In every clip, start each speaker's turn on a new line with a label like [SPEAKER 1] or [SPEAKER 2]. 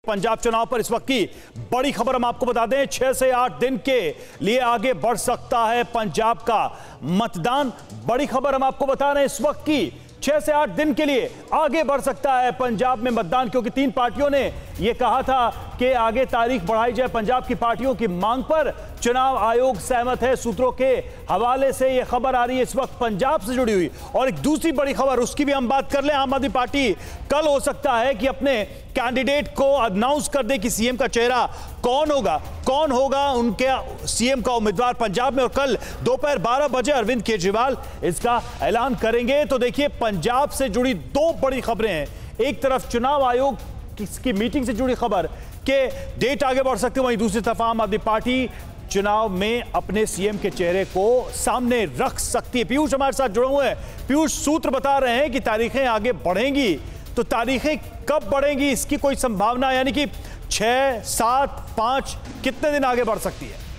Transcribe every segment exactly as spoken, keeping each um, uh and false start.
[SPEAKER 1] पंजाब चुनाव पर इस वक्त की बड़ी खबर हम आपको बता दें, छह से आठ दिन के लिए आगे बढ़ सकता है पंजाब का मतदान। बड़ी खबर हम आपको बता रहे हैं, इस वक्त की छह से आठ दिन के लिए आगे बढ़ सकता है पंजाब में मतदान, क्योंकि तीन पार्टियों ने यह कहा था कि आगे तारीख बढ़ाई जाए। पंजाब की पार्टियों की मांग पर चुनाव आयोग सहमत है। सूत्रों के हवाले से यह खबर आ रही है इस वक्त पंजाब से जुड़ी हुई। और एक दूसरी बड़ी खबर, उसकी भी हम बात कर लें। आम आदमी पार्टी कल हो सकता है कि अपने कैंडिडेट को अनाउंस कर दे कि सीएम का चेहरा कौन होगा, कौन होगा उनके सीएम का उम्मीदवार पंजाब में। और कल दोपहर बारह बजे अरविंद केजरीवाल इसका ऐलान करेंगे। तो देखिए, पंजाब से जुड़ी दो बड़ी खबरें हैं। एक तरफ चुनाव आयोग की मीटिंग से जुड़ी खबर के डेट आगे बढ़ सकते हैं, वहीं दूसरी तरफ आम आदमी पार्टी चुनाव में अपने सीएम के चेहरे को सामने रख सकती है। पीयूष हमारे साथ जुड़े हुए हैं। पीयूष, सूत्र बता रहे हैं कि तारीखें आगे बढ़ेंगी, तो तारीखें कब बढ़ेंगी इसकी कोई संभावना, यानी कि छह, सात, पांच, कितने दिन आगे बढ़ सकती है?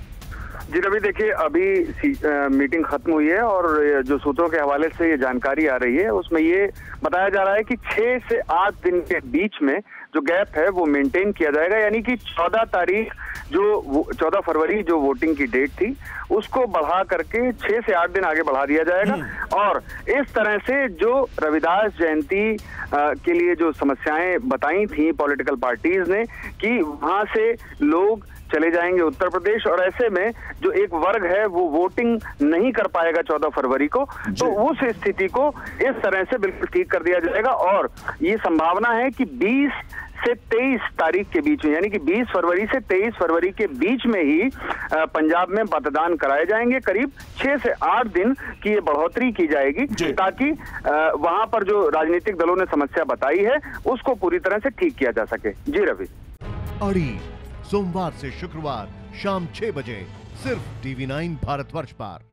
[SPEAKER 2] जी रवि, देखिए अभी आ, मीटिंग खत्म हुई है और जो सूत्रों के हवाले से ये जानकारी आ रही है उसमें ये बताया जा रहा है कि छह से आठ दिन के बीच में जो गैप है वो मेंटेन किया जाएगा, यानी कि चौदह तारीख जो चौदह फरवरी जो वोटिंग की डेट थी उसको बढ़ा करके छह से आठ दिन आगे बढ़ा दिया जाएगा। और इस तरह से जो रविदास जयंती के लिए जो समस्याएं बताई थी पॉलिटिकल पार्टीज ने कि वहां से लोग चले जाएंगे उत्तर प्रदेश, और ऐसे में जो एक वर्ग है वो वोटिंग नहीं कर पाएगा चौदह फरवरी को, तो उस स्थिति को इस तरह से बिल्कुल ठीक कर दिया जाएगा। और ये संभावना है कि बीस से तेईस तारीख के बीच में, यानी कि बीस फरवरी से तेईस फरवरी के बीच में ही पंजाब में मतदान कराए जाएंगे। करीब छह से आठ दिन की ये बढ़ोतरी की जाएगी ताकि वहां पर जो राजनीतिक दलों ने समस्या बताई है उसको पूरी तरह से ठीक किया जा सके। जी रवि।
[SPEAKER 3] अड़ी सोमवार से शुक्रवार शाम छह बजे सिर्फ टीवी नाइन भारतवर्ष पर।